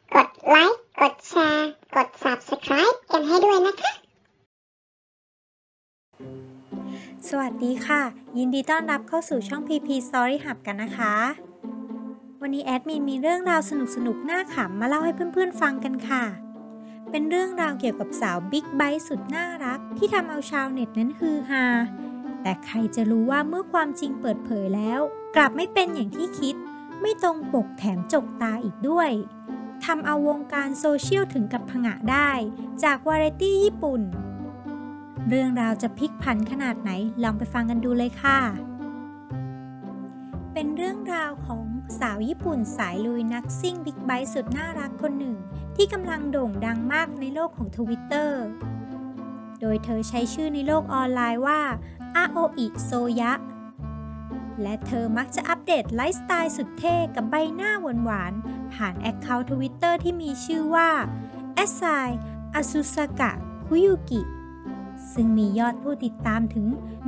กดไลค์กดแชร์กด Subscribe กันให้ด้วยนะคะสวัสดีค่ะยินดีต้อนรับเข้าสู่ช่อง PP Story Hub กันนะคะวันนี้แอดมินมีเรื่องราวสนุกๆน่าขำมาเล่าให้เพื่อนๆฟังกันค่ะเป็นเรื่องราวเกี่ยวกับสาวบิ๊กไบค์สุดน่ารักที่ทำเอาชาวเน็ตนั้นฮือฮาแต่ใครจะรู้ว่าเมื่อความจริงเปิดเผยแล้วกลับไม่เป็นอย่างที่คิดไม่ตรงปกแถมจกตาอีกด้วยทำเอาวงการโซเชียลถึงกับผงะได้จากวาไรตี้ญี่ปุ่นเรื่องราวจะพลิกผันขนาดไหนลองไปฟังกันดูเลยค่ะเป็นเรื่องราวของสาวญี่ปุ่นสายลุยนักซิ่งบิ๊กไบค์สุดน่ารักคนหนึ่งที่กำลังโด่งดังมากในโลกของ Twitter โดยเธอใช้ชื่อในโลกออนไลน์ว่าอาโออิโซยะและเธอมักจะอัปเดตไลฟ์สไตล์สุดเท่กับใบหน้าหวานๆผ่านแอคเคาท์ Twitter ที่มีชื่อว่าแอสไซอาซุสากะคุยุกิซึ่งมียอดผู้ติดตามถึง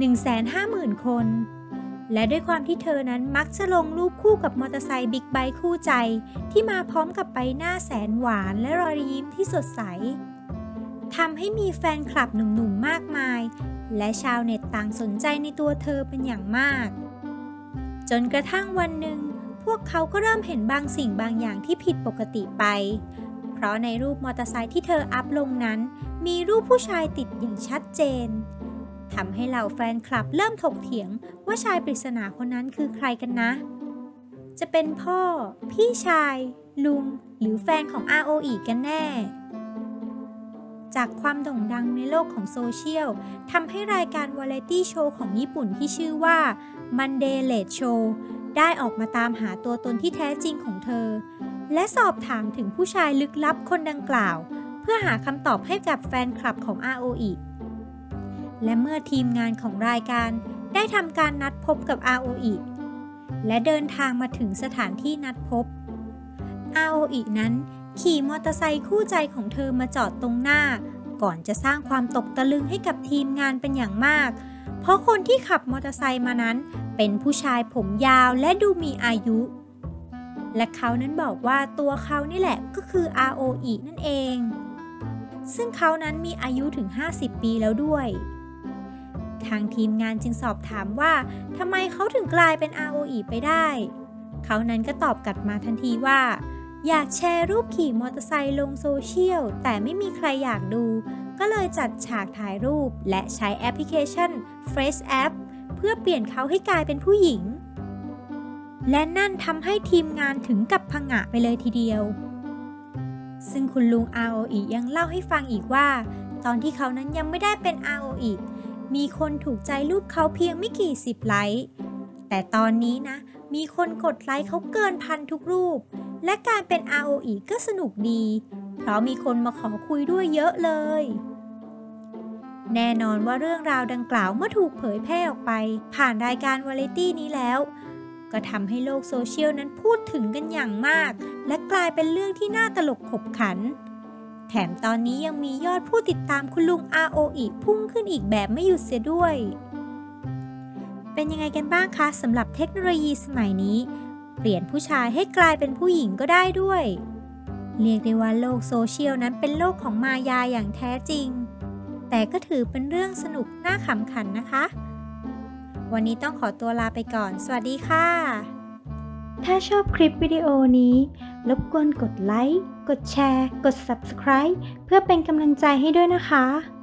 150,000 คนและด้วยความที่เธอนั้นมักจะลงรูปคู่กับมอเตอร์ไซค์บิ๊กไบค์คู่ใจที่มาพร้อมกับใบหน้าแสนหวานและรอยยิ้มที่สดใสทำให้มีแฟนคลับหนุ่มๆมากมายและชาวเน็ตต่างสนใจในตัวเธอเป็นอย่างมากจนกระทั่งวันหนึ่งพวกเขาก็เริ่มเห็นบางสิ่งบางอย่างที่ผิดปกติไปเพราะในรูปมอเตอร์ไซค์ที่เธออัพลงนั้นมีรูปผู้ชายติดอย่างชัดเจนทำให้เหล่าแฟนคลับเริ่มถกเถียงว่าชายปริศนาคนนั้นคือใครกันนะจะเป็นพ่อพี่ชายลุงหรือแฟนของอาโออิกันแน่จากความโด่งดังในโลกของโซเชียลทำให้รายการวาไรตี้โชว์ของญี่ปุ่นที่ชื่อว่า Monday Late Show ได้ออกมาตามหาตัวตนที่แท้จริงของเธอและสอบถามถึงผู้ชายลึกลับคนดังกล่าวเพื่อหาคำตอบให้กับแฟนคลับของอาโออิและเมื่อทีมงานของรายการได้ทำการนัดพบกับอาโออิและเดินทางมาถึงสถานที่นัดพบอาโออินั้นขี่มอเตอร์ไซค์คู่ใจของเธอมาจอดตรงหน้าก่อนจะสร้างความตกตะลึงให้กับทีมงานเป็นอย่างมากเพราะคนที่ขับมอเตอร์ไซค์มานั้นเป็นผู้ชายผมยาวและดูมีอายุและเขานั้นบอกว่าตัวเขานี่แหละก็คืออาโออินั่นเองซึ่งเขานั้นมีอายุถึง50 ปีแล้วด้วยทางทีมงานจึงสอบถามว่าทำไมเขาถึงกลายเป็นอาโออิไปได้เขานั้นก็ตอบกลับมาทันทีว่าอยากแชร์รูปขี่มอเตอร์ไซค์ลงโซเชียลแต่ไม่มีใครอยากดูก็เลยจัดฉากถ่ายรูปและใช้แอปพลิเคชัน Face App เพื่อเปลี่ยนเขาให้กลายเป็นผู้หญิงและนั่นทำให้ทีมงานถึงกับผงะไปเลยทีเดียวซึ่งคุณลุงอาโออิยังเล่าให้ฟังอีกว่าตอนที่เขานั้นยังไม่ได้เป็นอาโออิมีคนถูกใจรูปเขาเพียงไม่กี่สิบไลค์แต่ตอนนี้นะมีคนกดไลค์เขาเกินพันทุกรูปและการเป็น ROE ก็สนุกดีเพราะมีคนมาขอคุยด้วยเยอะเลยแน่นอนว่าเรื่องราวดังกล่าวเมื่อถูกเผยแพร่ออกไปผ่านรายการวาไรตี้นี้แล้วก็ทำให้โลกโซเชียลนั้นพูดถึงกันอย่างมากและกลายเป็นเรื่องที่น่าตลกขบขันแถมตอนนี้ยังมียอดผู้ติดตามคุณลุง ROE พุ่งขึ้นอีกแบบไม่หยุดเสียด้วยเป็นยังไงกันบ้างคะสำหรับเทคโนโลยีสมัยนี้เปลี่ยนผู้ชายให้กลายเป็นผู้หญิงก็ได้ด้วยเรียกได้ว่าโลกโซเชียลนั้นเป็นโลกของมายาอย่างแท้จริงแต่ก็ถือเป็นเรื่องสนุกน่าขำขันนะคะวันนี้ต้องขอตัวลาไปก่อนสวัสดีค่ะถ้าชอบคลิปวิดีโอนี้รบกวนกดไลค์กดแชร์กด Subscribe เพื่อเป็นกำลังใจให้ด้วยนะคะ